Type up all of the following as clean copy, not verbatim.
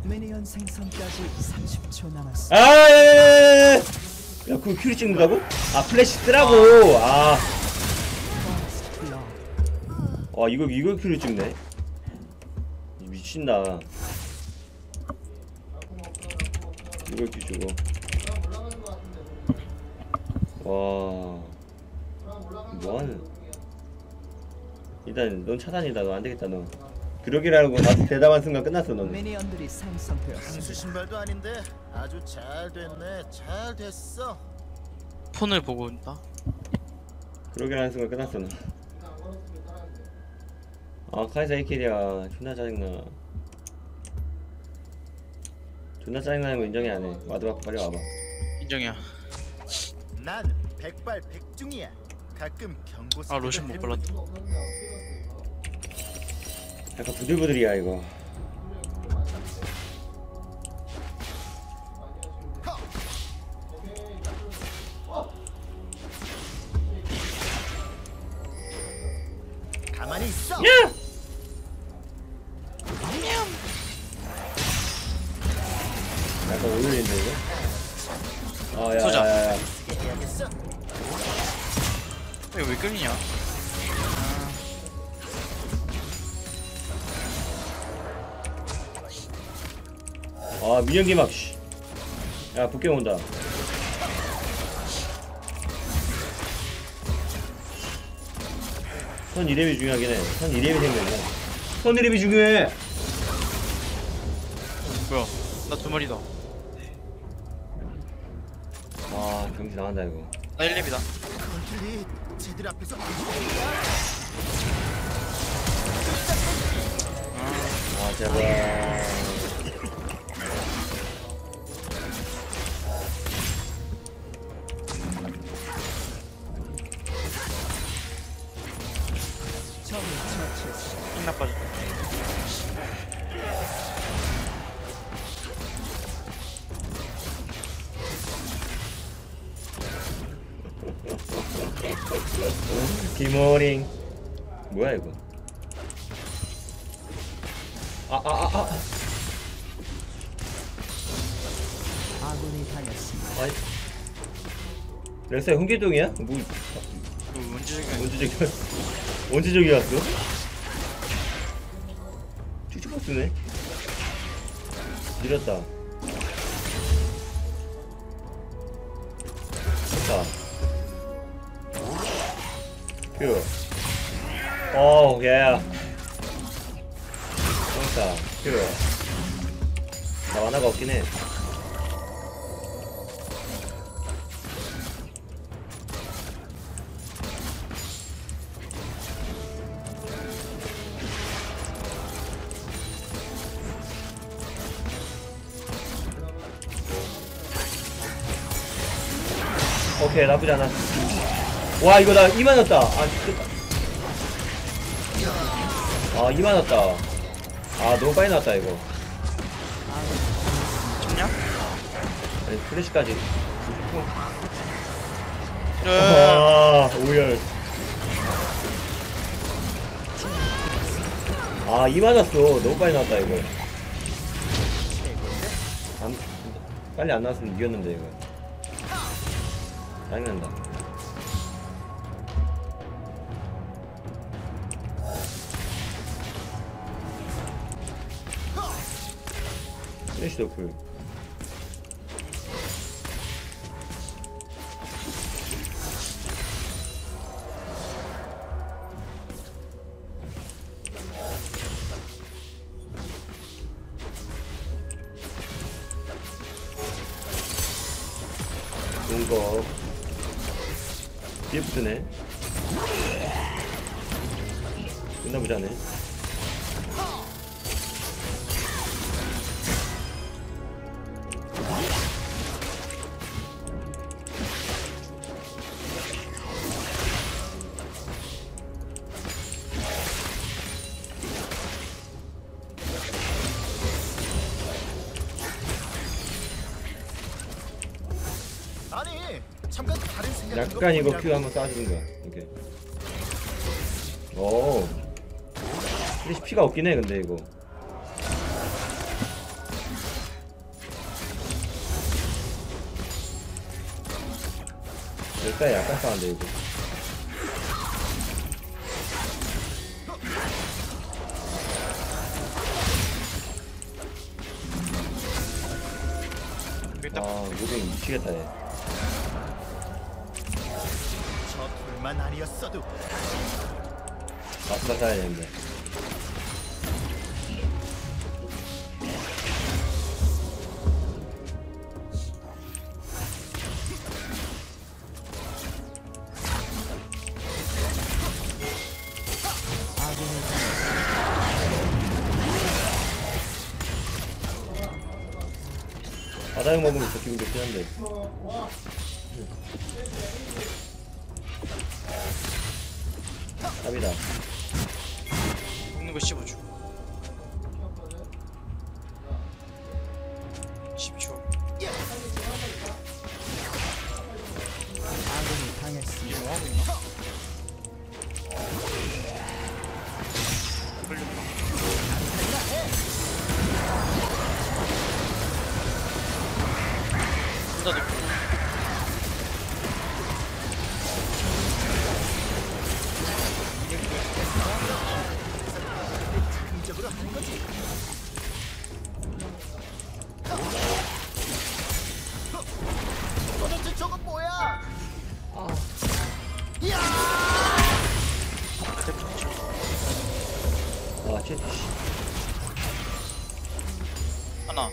미니언 생성까지 30초 남았어. 야야야야야! 야 그거 큐리 찍는다고? 아 플래시 쓰라고! 아. 와 이거 큐리 찍네. 미친다. 이걸 큐 주고. 와. 뭐하는? 일단 넌 차단이다. 너 안되겠다 너. 그러기라고 나한테 대답한 순간 끝났어 너는. 미니언들이 생성되었습니다. 향수 신발도 아닌데 아주 잘 됐네. 잘 됐어. 폰을 보고 있다. 그러기라는 순간 끝났어 너. 아 카이사 1킬이야. 존나 짜증나. 존나 짜증나는 거 인정이 안해. 와드라 빨리 와봐. 인정이야. 난 백발백중이야. 가끔 경고. 아 로션 못 발랐다. 약간 부들부들이야 이거. 가만히 있어. 야! 약간 어울리는데 이거? 아 소자. 야야야야. 해야겠어. 이거 왜 끌리냐? 아 민영기 막 씨. 야 북경 온다. 선 이렘이 중요하긴 해. 선 이렘이 생겼네. 선 이렘이 중요해. 뭐야? 나 두 마리다. 아 경기 나간다 이거. 나 1렙이다. 컨트리 쟤들 앞에서 아 제발. 적을 처치했어. 힘 나빠져. 굿모닝. 뭐야 이거? 아군이 당했습니다. 아이. 렉사야 홍길동이야? 뭐 그 원지적인 원주적이 원주적이 왔어? 쭉쭉 쓰네. 느렸다. 좋다. 큐. 오, 예. 좋다. 큐. 나 만화가 없긴 해. 오케이 나쁘지 않아. 와 이거 나 2만 넣었다. 아 죽겠다. 아 2만 넣었다. 아 너무 빨리 나왔다 이거. 좋냐? 아니 플래시까지. 네. 아 오열. 아 2만 넣었어. 너무 빨리 나왔다 이거. 안, 빨리 안 나왔으면 이겼는데 이거. 짜증난다. 플래시 더풀. 좋은 거. 뒤에 붙으네. 존나 부자네. 아니 잠깐 다른 생각. 약간 이거 큐 한번 쏴주는 거야. 이렇게. 오. 플래시 피가 없긴 해 근데 이거. 여기까지 약간 싸는데 이거. 일단 아 무빙 미치겠다 얘. 저 둘만 아니었어도 마스가 싸야 되는데. 아군이 바닥 먹으면 더 기분 좋긴 한데. 답이다. 먹는 거 15초 10초 아군이 당했습니다. 이거 하고 있나? 걸렸다 혼자 넣고 긍정적으로 하는 거지. 도대체 저건 뭐야? 아 쟤. 하나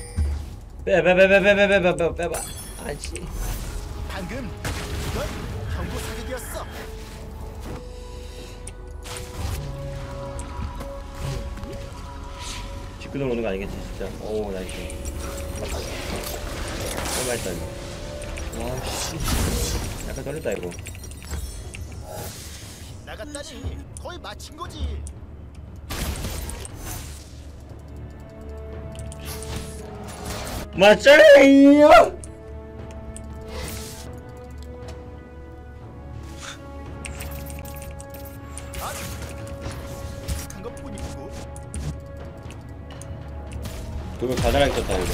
빼봐. 아씨. 방금 이건 경고 사격이었어. 뒷구동 오는 거 아니겠지 진짜. 오 나이스. 너무 맛있다 이거. 와씨. 약간 떨렸다 이거. 나갔다니 거의 마친 거지. 맞잖아요. 한 것뿐이고. 그거 가다랑 떴다 이거.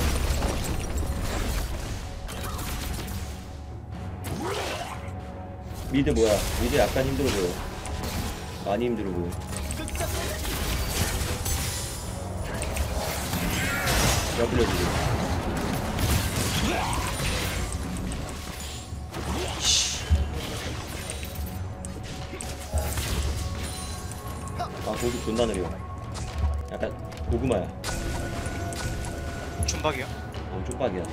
미드 뭐야? 미드 약간 힘들어 보여. 많이 힘들어 보여. 러블려 지금. 아 고기 존나 느려. 약간 고구마야. 존박이야 쪽박이야.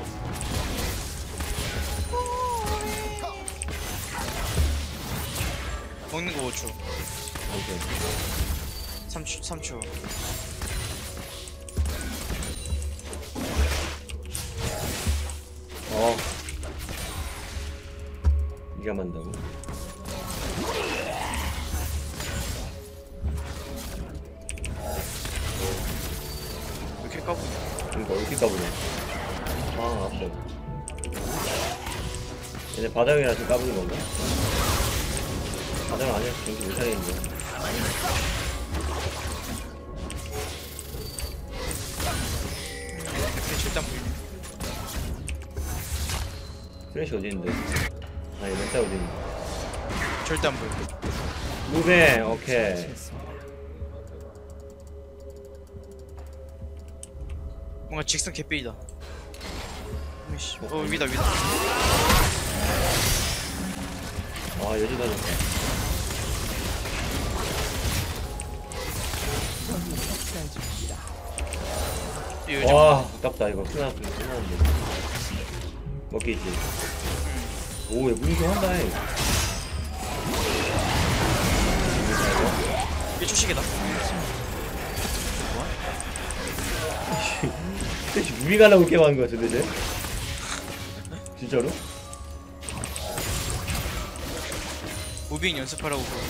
먹는 거 5초 오케이. 3초 네가 만다고? 왜 이렇게 까고 그러니까 왜 이렇게 까부냐? 아 아파. 얘네 바닥이라서 까부는 건가? 바닥 아니야? 정신 못 차리는데. 근데 일단 보이네 프레쉬 어디 있는데? 아니 멘탈 어디 있는데? 절대 안 보여 무배 오케이. 처치했습니다. 뭔가 직선 개삐이다 오이씨 위다 아 여지 맞았다. 학살 중입니다. 이 와 아깝다 이거. 끝났는데 먹기 있지. 오얘 무빙한다 해. 1초씩이다 대체 무빙하려고 이렇게 하는 거야 도대체? 진짜로? 무빙 연습하라고 그러고.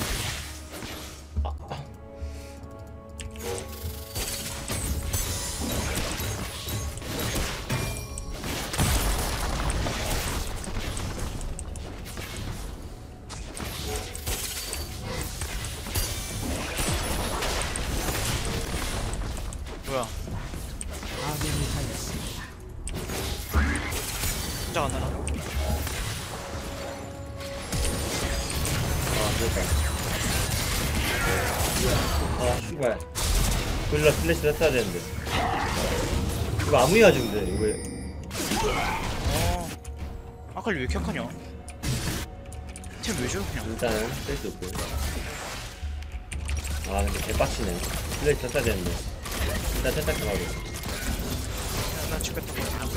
뭐야 아군이 당했습니다. 혼자 안 나나? 씨발. 골라 플래시 했어야 되는데. 이거 아무리 하지 근데 이거. 아칼리 왜 이렇게 약하냐? 템 왜 줘 그냥? 일단은 쓸수 없고. 아 근데 개빡치네. 플래시 했어야 되는데. 일단 세탁 좀 하고. 나 죽겠다.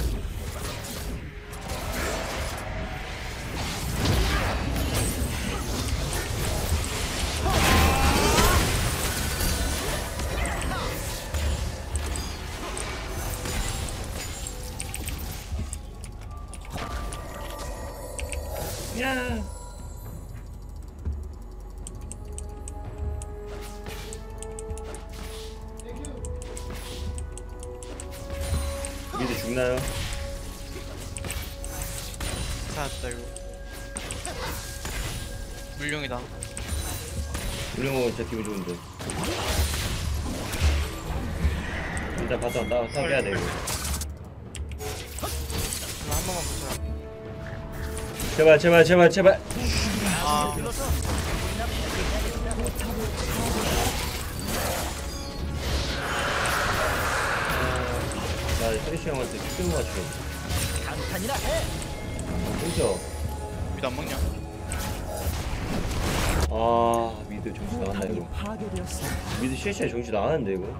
야. 미드 죽나요? 살았다 이거. 물룡이다. 물려먹으면 진짜 기분 좋은데. 일단 바텀 나 빼야 돼 이거. 이거 한 번만 보자. 제발 제발 제발 제발. 아 나 쓰리시 형한테 큐 맞추겠네. 감탄이나 해. 끊겨. 미드 안 먹냐? 아 미드 정신 나간다 포탑이 이거. 파괴되었습니다. 미드 실시에 정신 나가는데 이거.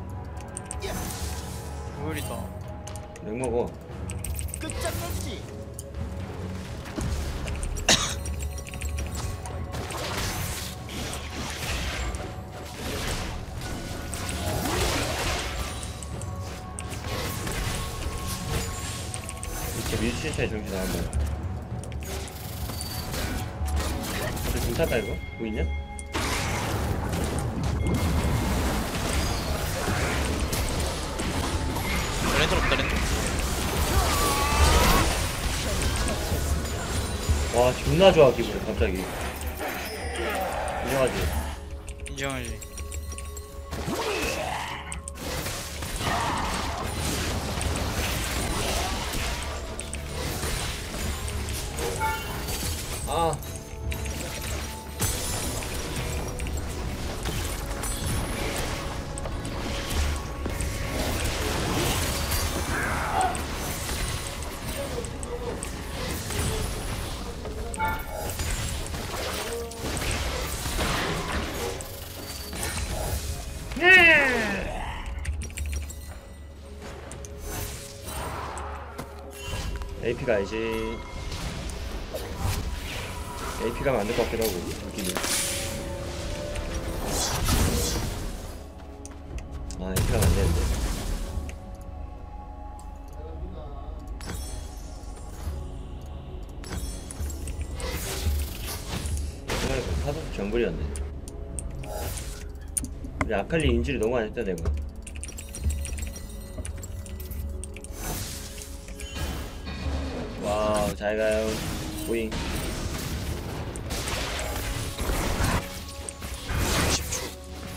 오열이다. 맥 먹어. 끝장내주지. 진짜 미드 실시에 정신 나간다. 근데 좀 탈까 이거? 뭐 있냐? 렌터 없다 렌터. 와 존나 좋아 기분 갑자기. 인정하지? 인정하지. 아. AP가 알지. AP 가면 안 될 것 같기도 하고 느낌이. 아 AP 가면 안 되는데. 생각해보면 사도수 정글이었네. 우리 아칼리 인질이 너무 안 했다 내가. 와우 잘 가요. 보잉. 10초.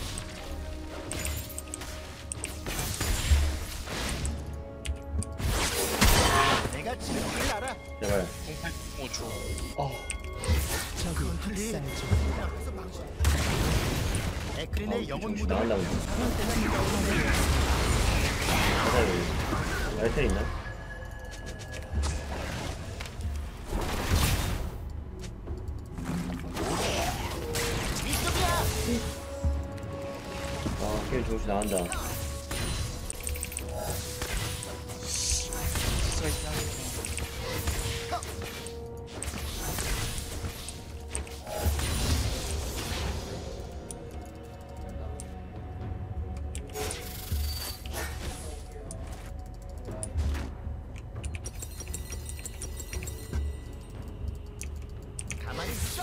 내가 지름길을 알아. 제발. 5초. 어. 적이 컨트롤이. 학살 중. 앞에서 방식. 아, 에크린의 영혼 정신 무대. 나간다 근데. 가자 알텔 있나? 아 게임 정신 나간다. 스가 있긴 하겠다. 가만히 있어.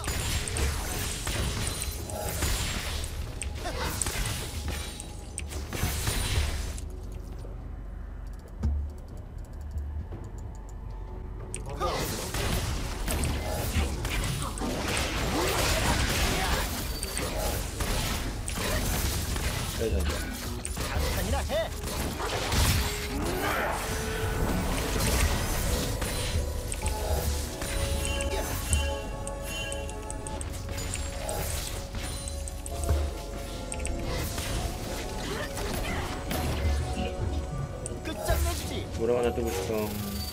뭐라고 하나 뜨고 싶어.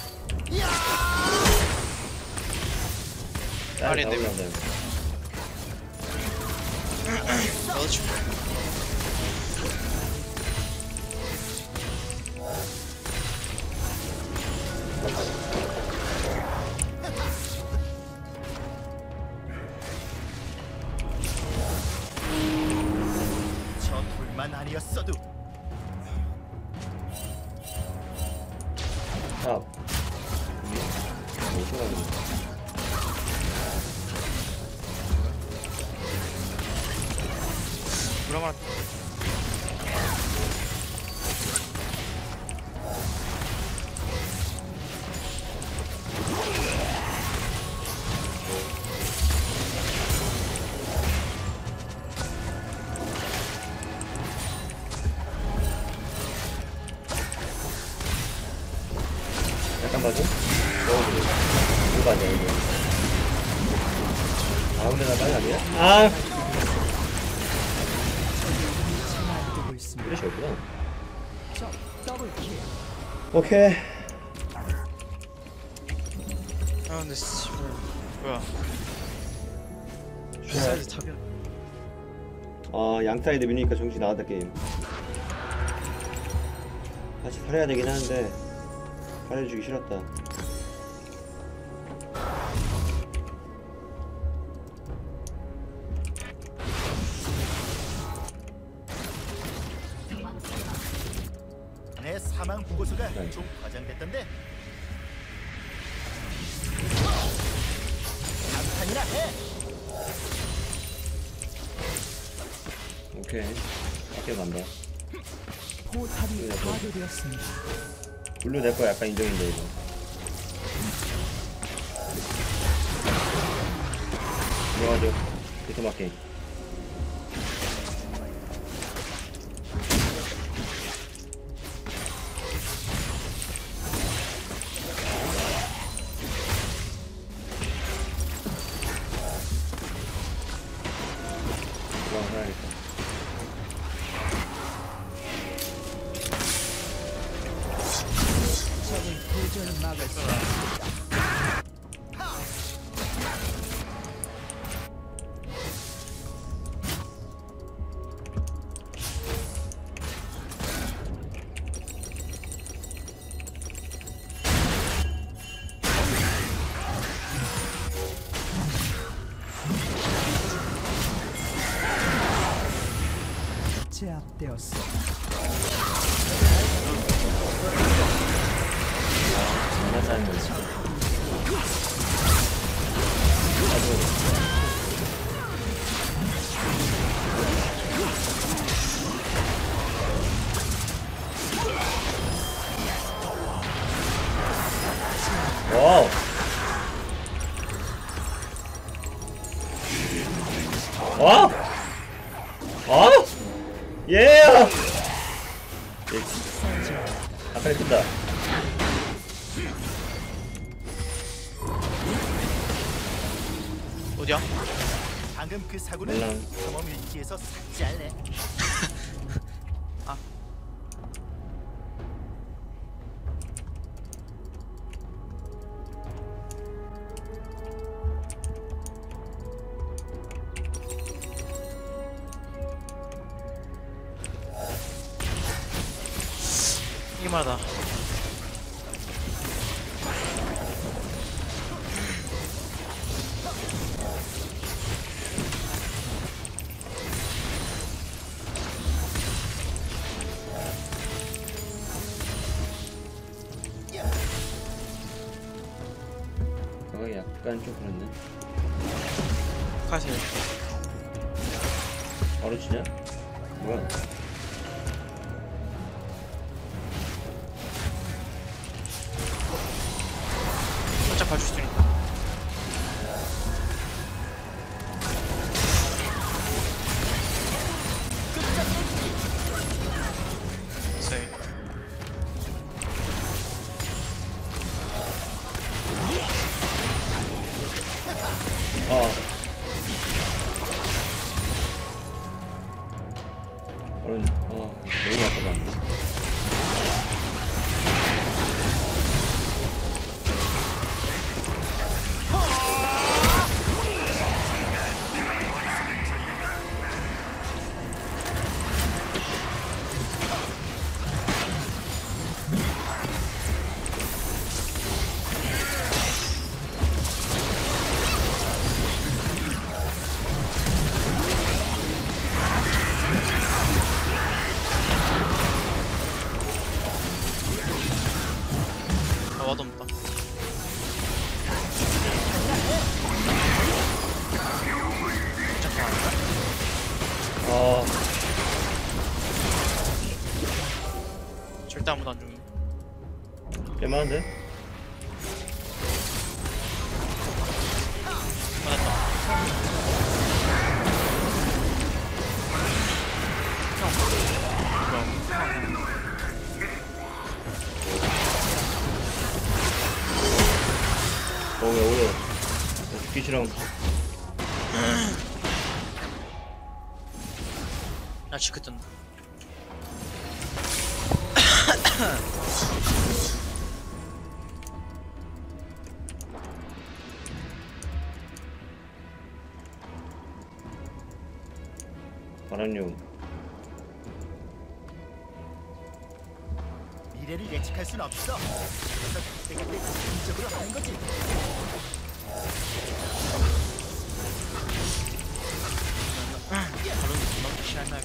아래 내면. 나온다, 이거. 나도 좀. 저 둘만 아니었어도 아. 뭐 생각이 그러면 약간 봐줘. 넣어줘. 이거 맞아, 이거. 아, 근데 나 빨리 아니야? 아! 뜨고 있습니다. 플래시 없구나. 적 더블킬. 오케이. 아 근데 씨발 뭐야? 쉣. 사이즈 탑이야. 아, 양사이드 미니까 정신 나갔다, 게임. 같이 살아야 되긴 하는데, 살려주기 싫었다. 내 사망 보고서가 네. 좀 과장됐던데. 감탄이나 해. 오케이. 밖에 간다. 포탑이 파괴되었습니다. 블루 내거 약간 인정인데, 이거. 들어가죠. 비트마킹. 들어가야겠다. 적의 도전을 막을 수 없습니다. 제압되었습니다. 장난하는 거지. 와우. 와우. 아? 예. 아까 끈다. 어디야? 방금 그 사고는 몰랑. 경험 일지에서 삭제할래. 아. 이마다. 약간 좀 그렇네. 가세요. 바로 치냐? 뭐야? 살짝 봐줄 수 있다. 세. 너무 아프다. 아 와도 없다. 잠깐만. 아, 절대 아무도 안 죽네. 꽤많은데? 맞았다. 왜 오래? 죽기 싫어. 나 지크 뜬다. 바람용. 미래를 예측할 순 없어. 그래서 그때그때 긍정적으로 하는 거지. 바로 너무 시원하게.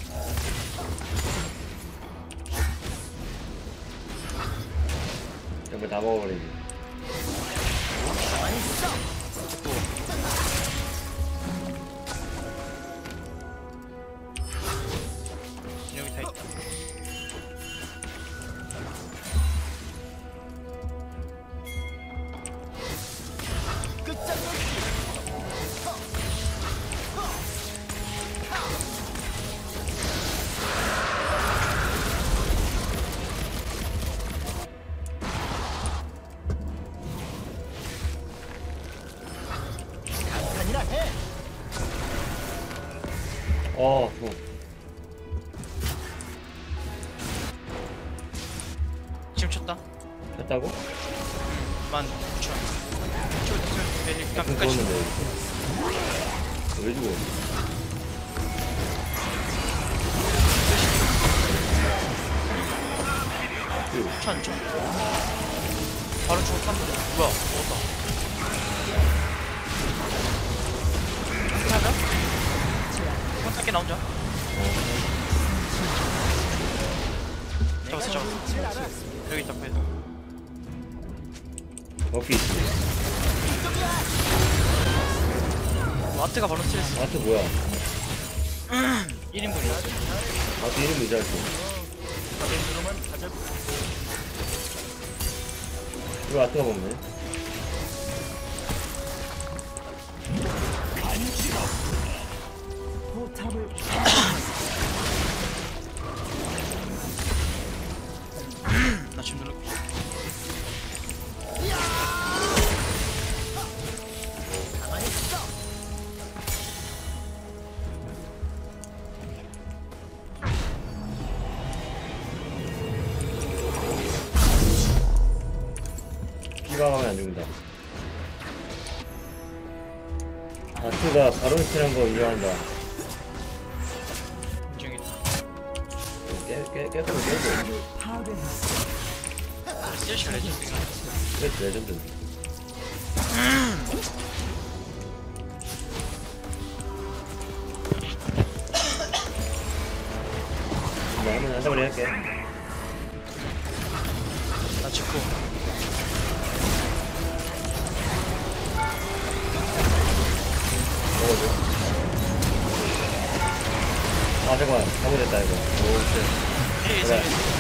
정말 다 먹어버리지. 가만히 있어. 여기 다 있다. 끝장내. 간판이나 해. 어, 지금 쳤다. 쳤다고? 19,000. 일단 좀 끝까지. 죽었는데. 왜 죽어? 천. 바로 죽었다. 뭐야? 죽었다. 하자. 컨택이 나 혼자. 잡았어. 여기 있다. 거기다. 먹기 있지. 마트가 바로 스트레스. 아트 뭐야? 1인분이야. 아트 이름 이제 알고. 가볍게로만 가자고. 이거 아트가 먹네. 나 지금 누를게. 가만히 있어. 피방하면 안 죽는다. 아트가 바로 히트한 거 인정한다. 인정이다. 깨끗이 깨끗이. 스트레스 레전드. 그래도 레전드. 한번 한다고 할게. 나 찍고. 먹어줘. 아 잠깐만 잘못했다 이거. 오 쉣. 제발.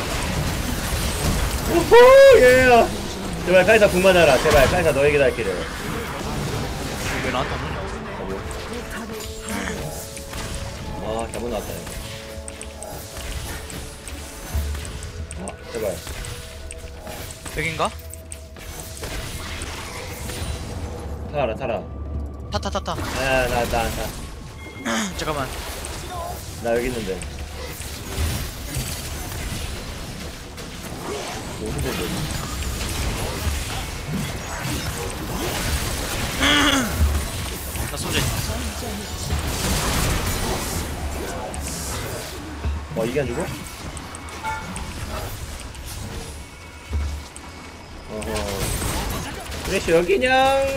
우후 예. 제발 카이사 궁 맞아라. 제발 카이사 너에게 닿기를. 왜 나한테 안 오냐? 아 잘못 나왔다 이거. 아 제발. 여긴가? 타라. 타타타타. 나 잠깐만. 여기 있는데. 너무 힘들어. 나 소재 있다. 와 이게 안 죽어? 어허. 프레쉬 여기냥.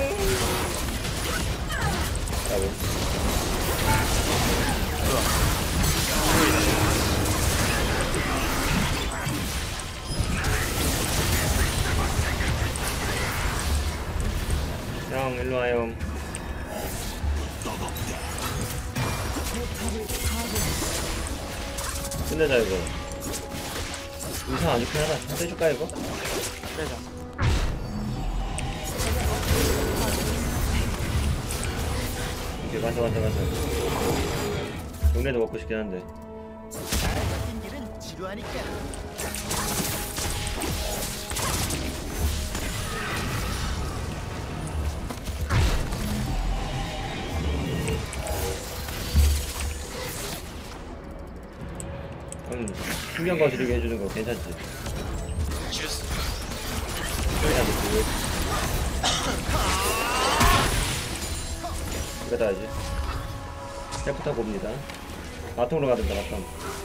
라고. 형 일로 와요. 끝내자 이거. 의상 안 좋긴 하다. 떼줄까 이거? 빼자. 이게 맞아. 용내도 먹고 싶긴 한데. 잘 같은 길은 지루하니까. 신경 거스르게 해주는 거 괜찮지? 지렸어. 소리나 듣고. 이거 다 하지. 셀프타 봅니다. 바통으로 가든가 바통.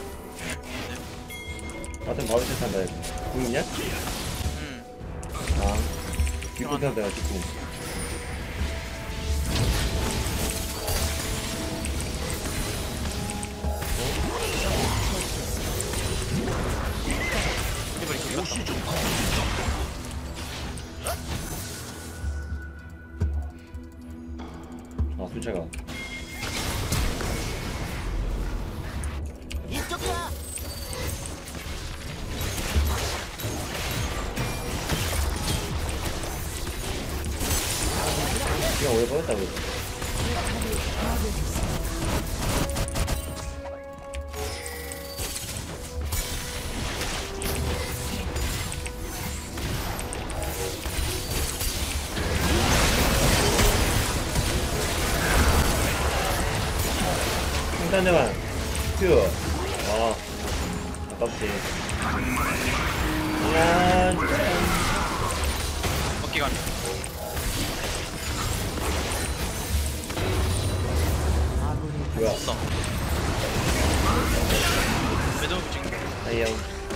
바통 바로 세탄다 이거. 궁이냐? 아, 뒷궁 타도 내가 뒷궁. 이번에 기분 아, 순차가. 이쪽이야. 그냥 오래 버렸다고. 상단자만 큐. 아, 아깝지. 야, 어깨가 안 돼. 뭐야? 없어. 매점 찍는 거. 아이형.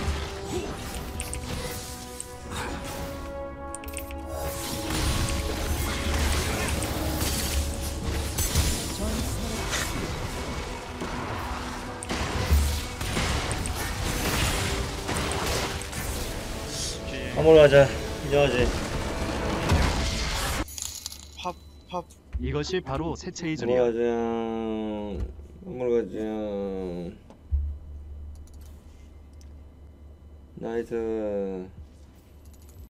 한번 가자. 인정하지. 팝. 이것이 바로 세체의 한번 줄이야. 가자. 한번 가자. 나이스.